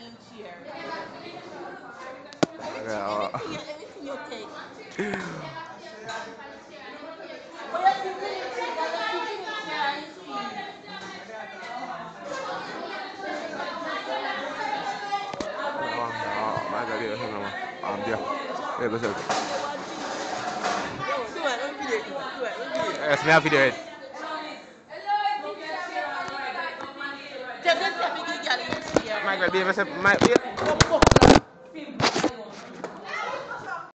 Everything you take. Dia. Ya betul. Sebenarnya video it. Jangan sampai gigi Might be my